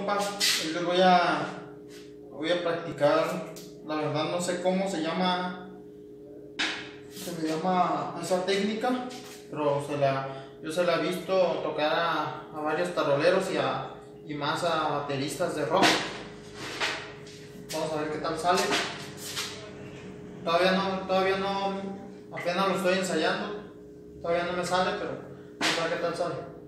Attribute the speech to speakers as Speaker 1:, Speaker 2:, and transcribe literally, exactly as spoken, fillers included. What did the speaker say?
Speaker 1: compas, hoy les voy a, voy a practicar, la verdad no sé cómo se llama, se le llama esa técnica, pero se la, yo se la he visto tocar a, a varios taroleros y, a, y más a bateristas de rock. Vamos a ver qué tal sale. Todavía no, todavía no, apenas lo estoy ensayando, todavía no me sale, pero vamos a ver qué tal sale.